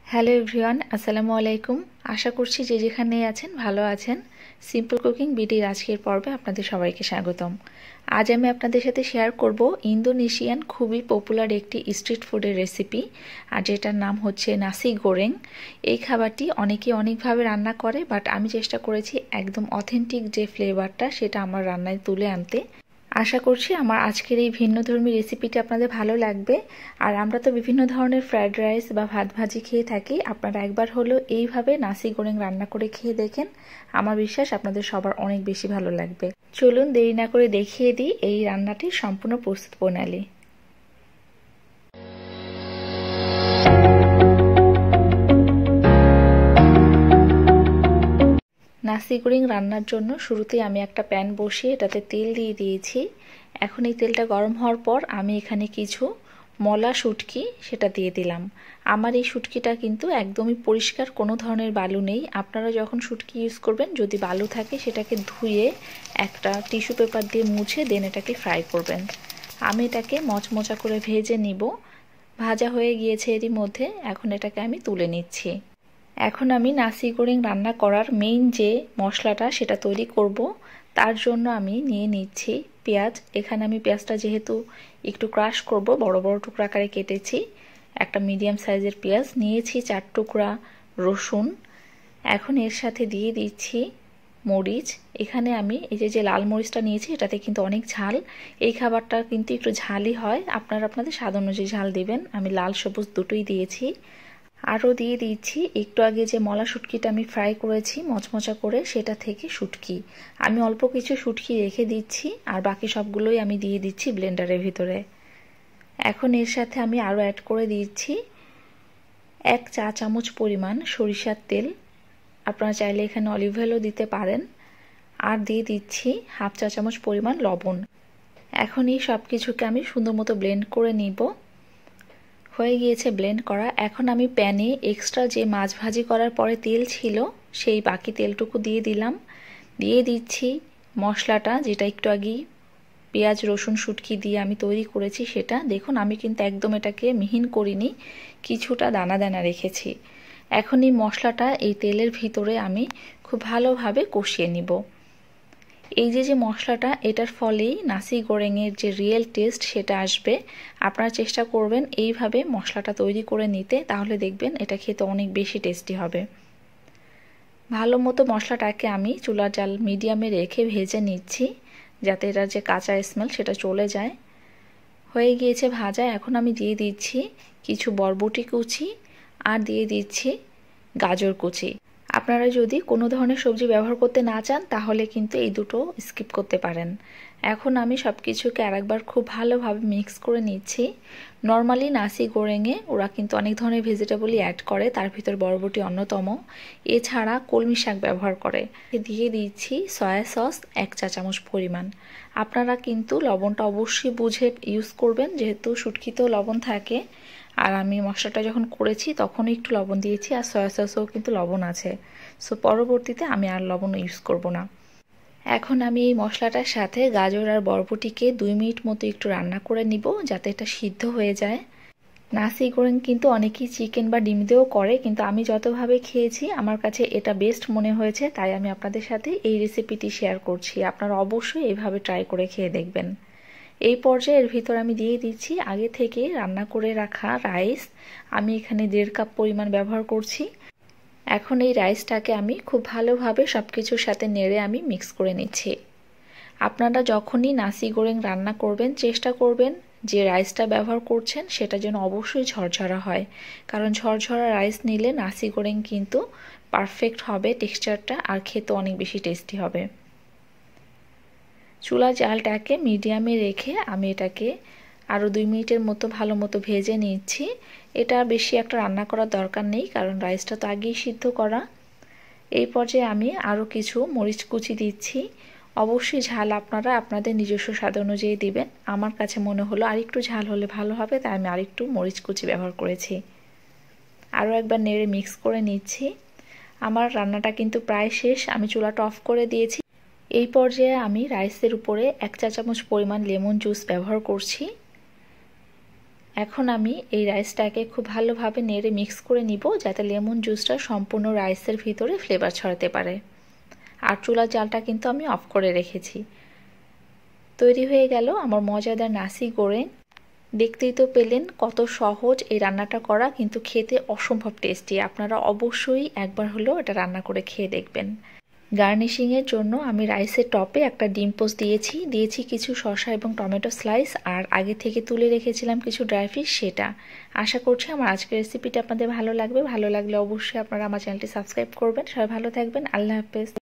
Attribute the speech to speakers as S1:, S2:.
S1: Hello everyone, আসসালামু আলাইকুম। আশা করছি যে যেখানেই আছেন ভালো আছেন। সিম্পল কুকিং বিডির আজকের পর্বে আপনাদের সবাইকে স্বাগতম। আজ আমি আপনাদের সাথে শেয়ার করব ইন্দোনেশিয়ান খুবই পপুলার একটি স্ট্রিট ফুডের রেসিপি, আর যেটার নাম হচ্ছে নাসি গোরেং। এই খাবারটি অনেকে অনেকভাবে রান্না করে, বাট আমি চেষ্টা করেছি একদম অথেন্টিক যে ফ্লেভারটা সেটা আমার রান্নায় তুলে আনতে। আশা করছি আমার আজকের এই ভিন্নধর্মী রেসিপিটি আপনাদের ভালো লাগবে। আর আমরা তো বিভিন্ন ধরনের ফ্রাইড রাইস বা ভাত ভাজি খেয়ে থাকি, আপনারা একবার হলেও এইভাবে নাসি গোরেং রান্না করে খেয়ে দেখেন। আমার বিশ্বাস আপনাদের সবার অনেক বেশি ভালো লাগবে। চলুন দেরি না করে দেখিয়ে দিই এই রান্নাটির সম্পূর্ণ প্রস্তুত প্রণালী। নাসি গোরেং রান্নার জন্য শুরুতেই আমি একটা প্যান বসিয়ে এটাতে তেল দিয়ে দিয়েছি। এখন এই তেলটা গরম হওয়ার পর আমি এখানে কিছু মলা শুটকি সেটা দিয়ে দিলাম। আমার এই শুটকিটা কিন্তু একদমই পরিষ্কার, কোনো ধরনের বালু নেই। আপনারা যখন শুটকি ইউজ করবেন যদি বালু থাকে সেটাকে ধুয়ে একটা টিস্যু পেপার দিয়ে মুছে দেন এটাকে ফ্রাই করবেন। আমি এটাকে মচমচা করে ভেজে নিব। ভাজা হয়ে গিয়েছে এরই মধ্যে, এখন এটাকে আমি তুলে নিচ্ছি। এখন আমি নাসি গোরেং রান্না করার মেইন যে মশলাটা সেটা তৈরি করব। তার জন্য আমি নিয়ে নিচ্ছি পেঁয়াজ। এখানে আমি পেঁয়াজটা যেহেতু একটু ক্রাশ করব, বড় বড় টুকরা আকারে কেটেছি। একটা মিডিয়াম সাইজের পেঁয়াজ নিয়েছি, 4 টুকরা রসুন। এখন এর সাথে দিয়ে দিচ্ছি মরিচ। এখানে আমি এই যে লাল মরিচটা নিয়েছি, এটাতে কিন্তু অনেক ঝাল। এই খাবারটা কিন্তু একটু ঝালই হয়, আপনারা আপনাদের স্বাদ অনুযায়ী ঝাল দিবেন। আমি লাল সবুজ দুটোই দিয়েছি। আরও দিয়ে দিচ্ছি একটু আগে যে মলা শুটকিটা আমি ফ্রাই করেছি মচমচা করে, সেটা থেকে শুটকি। আমি অল্প কিছু শুটকি রেখে দিচ্ছি, আর বাকি সবগুলোই আমি দিয়ে দিচ্ছি ব্লেন্ডারের ভিতরে। এখন এর সাথে আমি আরও অ্যাড করে দিচ্ছি 1 চা চামচ পরিমাণ সরিষার তেল। আপনারা চাইলে এখানে অলিভ অয়েলও দিতে পারেন। আর দিয়ে দিচ্ছি 1/2 চা চামচ পরিমাণ লবণ। এখন এই সব কিছুকে আমি সুন্দর মতো ব্লেন্ড করে নিব। হয়ে গিয়েছে ব্লেন্ড করা। এখন আমি প্যানে এক্সট্রা যে মাছ ভাজি করার পরে তেল ছিল সেই বাকি তেলটুকু দিয়ে দিলাম। দিয়ে দিচ্ছি মশলাটা, যেটা একটু আগেই পেঁয়াজ রসুন শুটকি দিয়ে আমি তৈরি করেছি সেটা। দেখুন আমি কিন্তু একদম এটাকে মিহিন করিনি, কিছুটা দানা দানা রেখেছি। এখন এই মশলাটা এই তেলের ভিতরে আমি খুব ভালোভাবে কষিয়ে নিব। এই যে মশলাটা, এটার ফলেই নাসি গোরেংয়ের যে রিয়েল টেস্ট সেটা আসবে। আপনারা চেষ্টা করবেন এইভাবে মশলাটা তৈরি করে নিতে, তাহলে দেখবেন এটা খেতে অনেক বেশি টেস্টি হবে। ভালো মতো মশলাটাকে আমি চুলার জাল মিডিয়ামে রেখে ভেজে নিচ্ছি, যাতে এটার যে কাঁচা স্মেল সেটা চলে যায়। হয়ে গিয়েছে ভাজা। এখন আমি দিয়ে দিচ্ছি কিছু বরবটি কুচি, আর দিয়ে দিচ্ছি গাজর কুচি। আপনারা যদি কোনো ধরনের সবজি ব্যবহার করতে না চান তাহলে কিন্তু এই দুটো স্কিপ করতে পারেন। এখন আমি সব কিছুকে আরেকবার খুব ভালোভাবে মিক্স করে নিচ্ছি। নর্মালি নাসি গোরেংয়ে ওরা কিন্তু অনেক ধরনের ভেজিটেবলই অ্যাড করে, তার ভিতর বরবটি অন্যতম। এছাড়া কলমি শাক ব্যবহার করে। দিয়ে দিচ্ছি সয়া সস 1 চা চামচ পরিমাণ। আপনারা কিন্তু লবণটা অবশ্যই বুঝে ইউজ করবেন, যেহেতু শুটকিতেও লবণ থাকে। আর আমি মশলাটা যখন করেছি তখনও একটু লবণ দিয়েছি, আর সয়া সসেও কিন্তু লবণ আছে। সো পরবর্তীতে আমি আর লবণ ইউজ করব না। এখন আমি এই মশলাটার সাথে গাজর আর বরবটিকে 2 মিনিট মতো একটু রান্না করে নিব, যাতে এটা সিদ্ধ হয়ে যায়। নাসি গোরেং কিন্তু অনেকেই চিকেন বা ডিম দিয়েও করে, কিন্তু আমি যতভাবে খেয়েছি আমার কাছে এটা বেস্ট মনে হয়েছে, তাই আমি আপনাদের সাথে এই রেসিপিটি শেয়ার করছি। আপনারা অবশ্যই এইভাবে ট্রাই করে খেয়ে দেখবেন। এই পর্যায়ে এর ভিতর আমি দিয়ে দিচ্ছি আগে থেকে রান্না করে রাখা রাইস। আমি এখানে 1.5 কাপ পরিমাণ ব্যবহার করছি। এখন এই রাইসটাকে আমি খুব ভালোভাবে সব কিছুর সাথে নেড়ে আমি মিক্স করে নিচ্ছি। আপনারা যখনই নাসি গোরেং রান্না করবেন চেষ্টা করবেন যে রাইসটা ব্যবহার করছেন সেটা যেন অবশ্যই ঝরঝরা হয়, কারণ ঝরঝরা রাইস নিলে নাসি গোরেং কিন্তু পারফেক্ট হবে টেক্সচারটা, আর খেতে অনেক বেশি টেস্টি হবে। চুলা জালটাকে মিডিয়ামে রেখে আমি এটাকে আরও 2 মিনিটের মতো ভালো মতো ভেজে নিচ্ছি। এটা বেশি একটা রান্না করার দরকার নেই, কারণ রাইসটা তো আগেই সিদ্ধ করা। এই পর্যায়ে আমি আরও কিছু মরিচ কুচি দিচ্ছি। অবশ্যই ঝাল আপনারা আপনাদের নিজস্ব স্বাদ অনুযায়ী দিবেন। আমার কাছে মনে হলো আরেকটু ঝাল হলে ভালো হবে, তাই আমি আরেকটু মরিচ কুচি ব্যবহার করেছি। আরও একবার নেড়ে মিক্স করে নিচ্ছি। আমার রান্নাটা কিন্তু প্রায় শেষ, আমি চুলাটা অফ করে দিয়েছি। এই পর্যায়ে আমি রাইসের উপরে 1 চা চামচ পরিমাণ লেমন জুস ব্যবহার করছি। এখন আমি এই রাইসটাকে খুব ভালোভাবে নেড়ে মিক্স করে নিব, যাতে লেমন জুসটা সম্পূর্ণ রাইসের ভিতরে ফ্লেভার ছড়াতে পারে। আর চুলার জালটা কিন্তু আমি অফ করে রেখেছি। তৈরি হয়ে গেল আমার মজাদার নাসি গোরেং। দেখতেই তো পেলেন কত সহজ এই রান্নাটা করা, কিন্তু খেতে অসম্ভব টেস্টি। আপনারা অবশ্যই একবার হলেও এটা রান্না করে খেয়ে দেখবেন। গার্নিশিংয়ের জন্য আমি রাইসের টপে একটা ডিম পোস্ট দিয়েছি কিছু শসা এবং টমেটো স্লাইস, আর আগে থেকে তুলে রেখেছিলাম কিছু ড্রাই ফিশ সেটা। আশা করছি আমার আজকের রেসিপিটা আপনাদের ভালো লাগবে। ভালো লাগলে অবশ্যই আপনারা আমার চ্যানেলটি সাবস্ক্রাইব করবেন। সবাই ভালো থাকবেন। আল্লাহ হাফেজ।